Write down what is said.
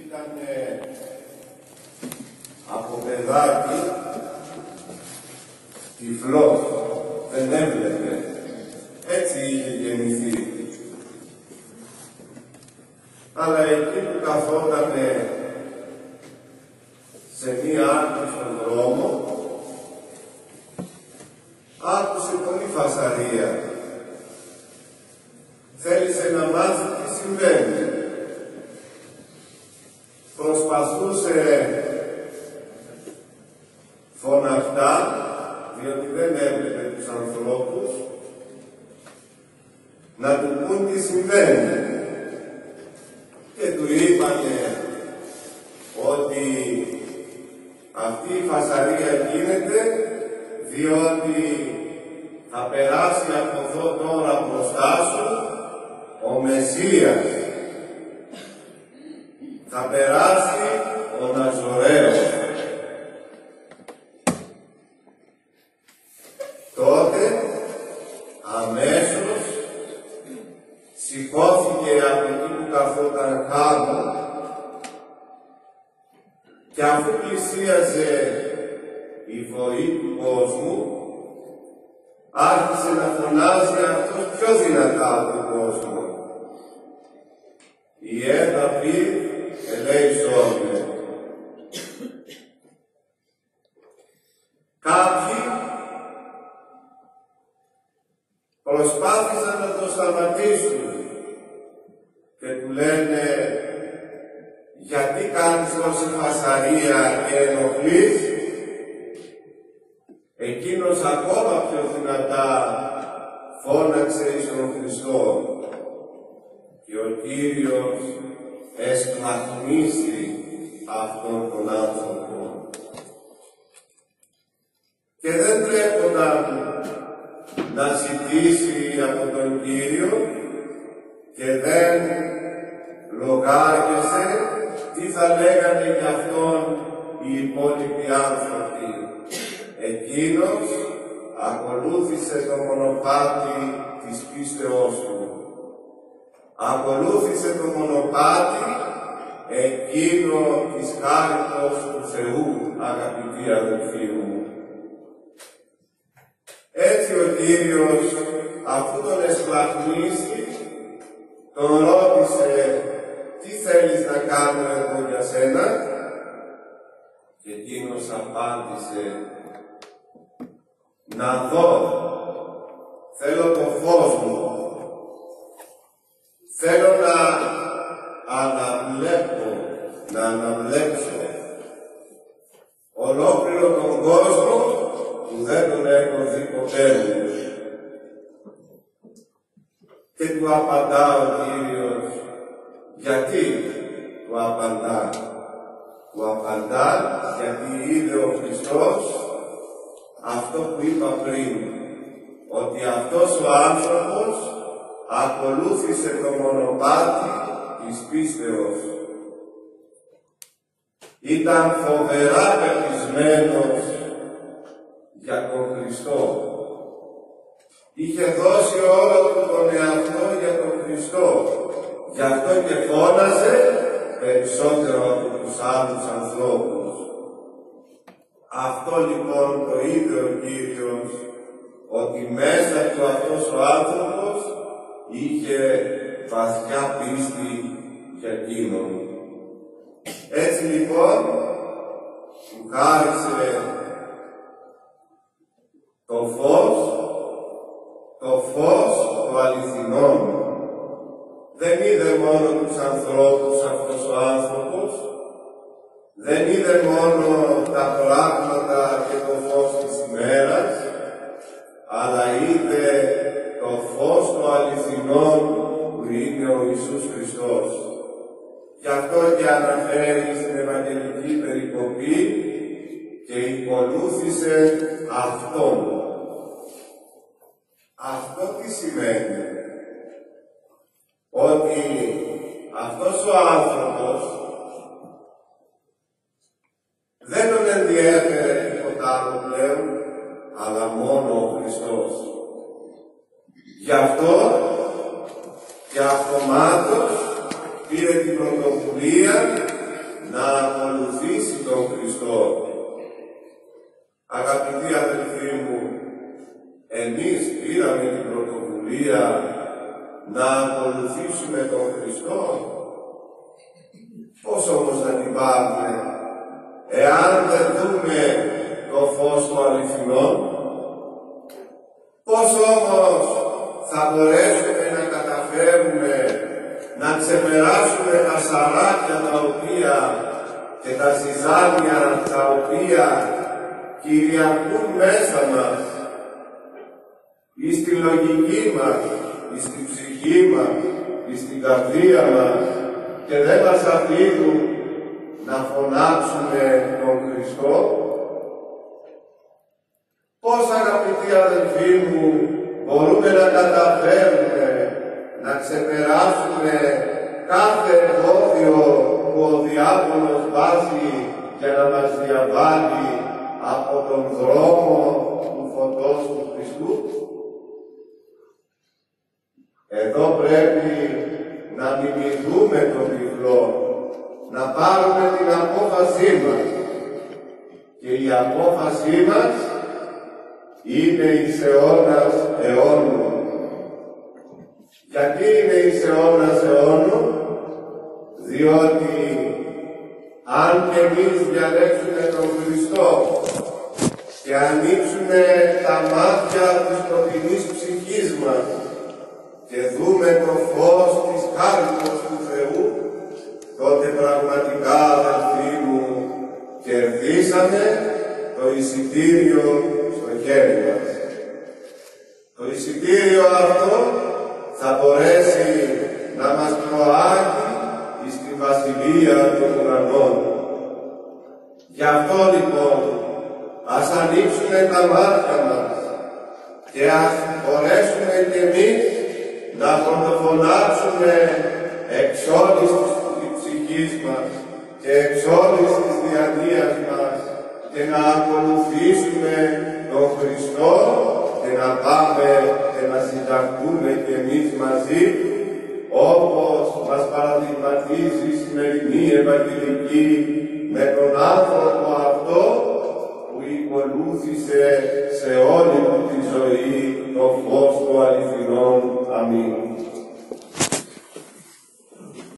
ήταν από παιδάκι τυφλός, δεν έβλεπε, έτσι είχε γεννηθεί. Αλλά εκεί που καθότανε σε μία άκρη στον δρόμο, άκουσε πολύ φασαρία. Θέλησε να μάθει τι συμβαίνει. Προσπαθούσε φωναχτά, διότι δεν έβλεπε τους ανθρώπους, να του πούν τι συμβαίνει. Και του είπανε ότι αυτή η φασαρία γίνεται διότι θα περάσει από εδώ τώρα μπροστά σου ο Μεσσίας. Θα περάσει ο Ναζωραίος. Τότε αμέσως σηκώθηκε από εκεί που καθόταν κάτω και αφού πλησίαζε η βοή του κόσμου, άρχισε να φωνάζει αυτός πιο δυνατά από τον κόσμο. Η έδαφη ελέησόνε. Κάποιοι προσπάθησαν να το σταματήσουν και του λένε γιατί κάνεις τόση φασαρία και ενοχλείς. Εκείνος ακόμα πιο δυνατά φώναξε εις τον Χριστό και ο Κύριος εσπλαχνίσει αυτόν τον άνθρωπο. Και δεν τρέπονταν να ζητήσει από τον Κύριο και δεν λογάριασε τι θα λέγανε για αυτόν οι υπόλοιποι άνθρωποι. Εκείνος ακολούθησε το μονοπάτι της πίστεώς του. Ακολούθησε το μονοπάτι εκείνο της χάριτος του Θεού, αγαπητοί αδελφοί μου. Έτσι ο Κύριος, αφού τον εσπλαχνίσει, τον ρώτησε τι θέλεις να κάνω εγώ για σένα, και εκείνος απάντησε να δω, θέλω το φως μου, θέλω να αναβλέψω ολόκληρο τον κόσμο που δεν τον έχω δει ποτέ μου. Και του απαντά ο Κύριος, γιατί του απαντά. Του απαντά γιατί είδε ο Χριστός αυτό που είπα πριν, ότι αυτός ο άνθρωπος ακολούθησε το μονοπάτι της πίστεως. Ήταν φοβερά πεπισμένος για τον Χριστό. Είχε δώσει όλο του τον εαυτό για τον Χριστό. Γι' αυτό και φώναζε περισσότερο από τους άλλους ανθρώπους. Αυτό λοιπόν το είδε ο Κύριος, ότι μέσα του αυτός ο άνθρωπος είχε βαθιά πίστη για εκείνον. Έτσι λοιπόν του χάρισε το φως του αληθινών. Δεν είδε μόνο τους ανθρώπους αυτός ο άνθρωπος, δεν είδε μόνο τα πράγματα και το φως της ημέρας, αλλά είδε το φως των αληθινών που είναι ο Ιησούς Χριστός. Γι' αυτό και αναφέρει στην Ευαγγελική περικοπή και ακολούθησε Αυτόν. Αυτό τι σημαίνει? Ότι αυτός ο άνθρωπος δεν τον ενδιέφερε τίποτα άλλο πλέον, αλλά μόνο ο Χριστός. Γι' αυτό και αυτομάτως πήρε την πρωτοβουλία Χριστό. Αγαπητοί αδελφοί μου, εμείς πήραμε την πρωτοβουλία να ακολουθήσουμε τον Χριστό. Πώς όμως να την πάρουμε, εάν δεν δούμε το φως του αληθινό? Πώς όμως θα μπορέσουμε να καταφέρουμε να ξεπεράσουμε τα σαράκια τα οποία και τα ζυζάνια τα οποία κυριαρχούν μέσα μας, ή στη λογική μας, ή στη ψυχή μας, ή στην καρδία μας, και δεν μας αφήνουν να φωνάξουμε τον Χριστό? Πώς, αγαπητοί αδελφοί μου, μπορούμε να καταφέρουμε να ξεπεράσουμε κάθε εμπόδιο που ο διάβολος βάζει για να μας διαβάλει από τον δρόμο του φωτός του Χριστού? Εδώ πρέπει να μιμηθούμε τον τυφλό, να πάρουμε την απόφασή μας. Και η απόφασή μας είναι εις αιώνας αιώνων. Γιατί είναι εις αιώνας αιώνων? Διότι αν και εμείς διαλέξουμε τον Χριστό και ανοίξουμε τα μάτια της σκοτεινής ψυχής μας και δούμε το φως της χάριτος του Θεού, τότε πραγματικά, αδελφοί μου, κερδίσαμε το εισιτήριο στο χέρι μας. Το εισιτήριο αυτό θα μπορέσει να μας προάγει στη Βασιλεία των Ουρανών. Γι' αυτό λοιπόν, ας ανοίξουμε τα μάτια μας και ας μπορέσουμε κι εμείς να πρωτοφωνάξουμε εξ όλης της ψυχής μας και εξ όλης της διανοίας μας και να ακολουθήσουμε τον Χριστό και να πάμε και να συνταχθούμε κι εμείς μαζί, όπως μας παραδειγματίζει η σημερινή Ευαγγελική με τον άνθρωπο αυτό που ακολούθησε σε όλη του τη ζωή το φως